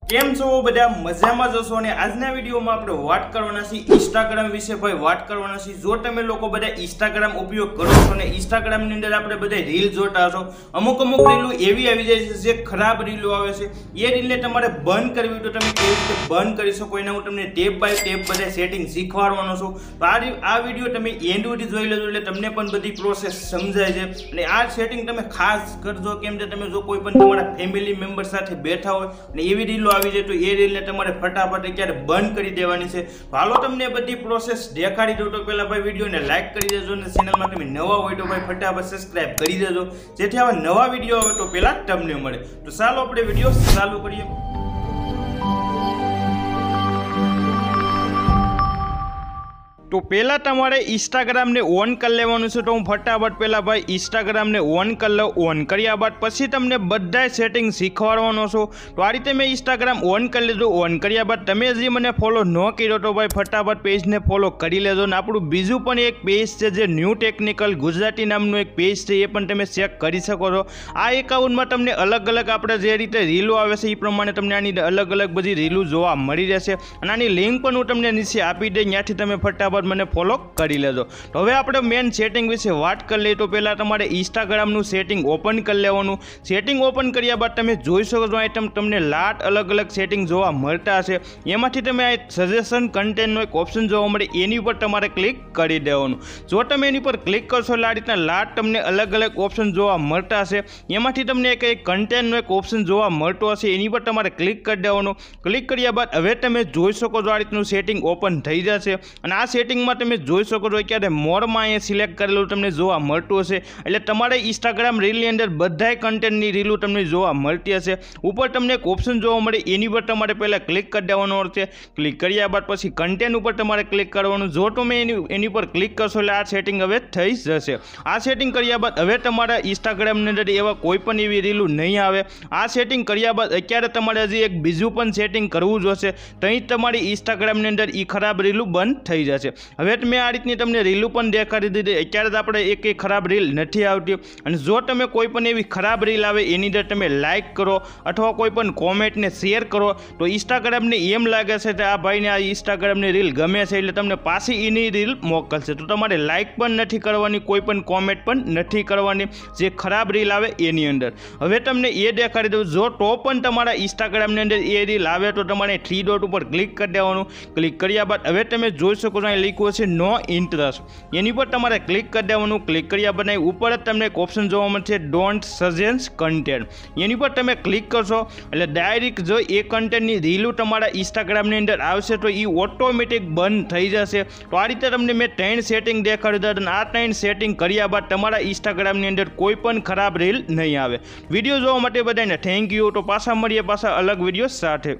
કેમ છો બધા મજામાં જશો અને આજના વિડીયોમાં આપણે વાત કરવાના છે ઇન્સ્ટાગ્રામ વિશે ભાઈ વાત કરવાના છે। જો તમે લોકો બધા ઇન્સ્ટાગ્રામ ઉપયોગ કરો છો અને ઇન્સ્ટાગ્રામની અંદર આપણે બધા રીલ જોતા છો, અમુક રીલો એવી આવી જાય છે જે ખરાબ રીલો આવે છે, એ રીલને તમારે બંધ કરવી તો તમે કેવી રીતે બંધ કરી શકો એના હું તમને ટેપ બાય ટેપ બધા સેટિંગ શીખવાડવાનો છું। તો આ વિડીયો તમે એન્ડ સુધી જોઈ લેજો એટલે તમને પણ બધી પ્રોસેસ સમજાય છે અને આ સેટિંગ તમે ખાસ કરજો, કેમ કે તમે જો કોઈ પણ તમારા ફેમિલી મેમ્બર સાથે બેઠા હોય અને એવી રીલો આવી જાય તો એ રીલને તમારે ફટાફટ ક્યારે બંધ કરી દેવાની છે। હાલો તમને બધી પ્રોસેસ દેખાડી દઉં। તો પહેલા ભાઈ વિડીયોને લાઈક કરી દેજો અને ચેનલમાં તમે નવા હોય તો ભાઈ ફટાફટ સબસ્ક્રાઇબ કરી દેજો, જેથી આવા નવા વિડીયો આવે તો પહેલા તમને મળે। તો ચાલો આપણે વિડીયો ચાલુ કરીએ। તો પહેલાં તમારે ઇન્સ્ટાગ્રામને ઓન કરી લેવાનું છે। તો હું ફટાફટ પહેલાં ભાઈ ઇન્સ્ટાગ્રામને ઓન કરી લઉં। ઓન કર્યા બાદ પછી તમને બધાય સેટિંગ શીખવાડવાનો છું। તો આ રીતે મેં ઇન્સ્ટાગ્રામ ઓન કરી લીધું। ઓન કર્યા બાદ તમે હજી મને ફોલો ન કર્યો તો ભાઈ ફટાફટ પેજને ફોલો કરી લેજો। અને આપણું બીજું પણ એક પેજ છે જે ન્યૂ ટેકનિકલ ગુજરાતી નામનું એક પેજ છે, એ પણ તમે ચેક કરી શકો છો। આ એકાઉન્ટમાં તમને અલગ આપણે જે રીતે રીલો આવે છે એ પ્રમાણે તમને આની અલગ બધી રીલો જોવા મળી રહેશે અને આની લિંક પણ હું તમને નીચે આપી દઈ, ત્યાંથી તમે ફટાફટ મને ફોલો કરી લેજો। તો હવે આપણે મેન સેટિંગ વિશે વાત કરી લઈએ। તો પહેલા તમારે ઇન્સ્ટાગ્રામનું સેટિંગ ઓપન કરી લેવાનું। સેટિંગ ઓપન કર્યા બાદ તમે જોઈ શકો છો આઈટમ તમને લાટ અલગ સેટિંગ જોવા મળતા હશે। એમાંથી તમે આ સજેશન કન્ટેન્ટનો એક ઓપ્શન જોવા મળે, એની ઉપર તમારે ક્લિક કરી દેવાનું। જો તમે એની પર ક્લિક કરશો એટલે આ રીતના લાટ તમને અલગ ઓપ્શન જોવા મળતા હશે। એમાંથી તમને એક કન્ટેન્ટનો એક ઓપ્શન જોવા મળતો હશે, એની પર તમારે ક્લિક કરી દેવાનું। ક્લિક કર્યા બાદ હવે તમે જોઈ શકો છો આ રીતનું સેટિંગ ઓપન થઈ જશે અને આ સેટિંગમાં તમે જોઈ શકો છો અત્યારે મોરમાં અહીંયા સિલેક્ટ કરેલું તમને જોવા મળતું હશે, એટલે તમારે ઇન્સ્ટાગ્રામ રીલની અંદર બધાય કન્ટેન્ટની રીલો તમને જોવા મળતી હશે। ઉપર તમને એક ઓપ્શન જોવા મળે, એની પર તમારે પહેલાં ક્લિક કરી દેવાનું છે। ક્લિક કર્યા બાદ પછી કન્ટેન્ટ ઉપર તમારે ક્લિક કરવાનું। જો તમે એની પર ક્લિક કરશો એટલે આ સેટિંગ હવે થઈ જશે। આ સેટિંગ કર્યા બાદ હવે તમારા ઇન્સ્ટાગ્રામની અંદર એવા કોઈ પણ એવી રીલો નહીં આવે। આ સેટિંગ કર્યા બાદ અત્યારે તમારે હજી એક બીજું પણ સેટિંગ કરવું જોશે, તો અહીં તમારી ઇન્સ્ટાગ્રામની અંદર એ ખરાબ રીલો બંધ થઈ જશે। હવે મેં આ રીતની તમને રીલો પણ દેખાડી દીધી। અત્યારે તો આપણે એક ખરાબ રીલ નથી આવતી અને જો તમે કોઈ પણ એવી ખરાબ રીલ આવે એની અંદર તમે લાઇક કરો અથવા કોઈ પણ કોમેન્ટને શેર કરો તો ઇન્સ્ટાગ્રામને એમ લાગે છે કે આ ભાઈને આ ઇન્સ્ટાગ્રામની રીલ ગમે છે એટલે તમને પાછી એની રીલ મોકલશે। તો તમારે લાઇક પણ નથી કરવાની, કોઈ પણ કોમેન્ટ પણ નથી કરવાની જે ખરાબ રીલ આવે એની અંદર। હવે તમને એ દેખાડી દઉં, જો તો પણ તમારા ઇન્સ્ટાગ્રામની અંદર એ રીલ આવે તો તમારે 3 ડોટ ઉપર ક્લિક કરી દેવાનું। ક્લિક કર્યા બાદ હવે તમે જોઈ શકો છો અહીં લખ્યું છે નો ઇન્ટરેસ્ટ, એની પર તમારે ક્લિક કરી દેવાનું। ક્લિક કર્યા બાદ ઉપર જ તમને એક ઓપ્શન જોવા મળશે ડોન્ટ સજેસ્ટ કન્ટેન્ટ, એની પર તમે ક્લિક કરશો એટલે ડાયરેક્ટ જો એ કન્ટેન્ટની રીલો તમારા ઇન્સ્ટાગ્રામની અંદર આવશે તો એ ઓટોમેટિક બંધ થઈ જશે। તો આ રીતે તમને મેં 3 સેટિંગ દેખાડી અને આ 3 સેટિંગ કર્યા બાદ તમારા ઇન્સ્ટાગ્રામની અંદર કોઈ પણ ખરાબ રીલ નહીં આવે। વિડીયો જોવા માટે બધાને થેન્ક યુ। તો પાછા મળીએ અલગ વિડીયો સાથે।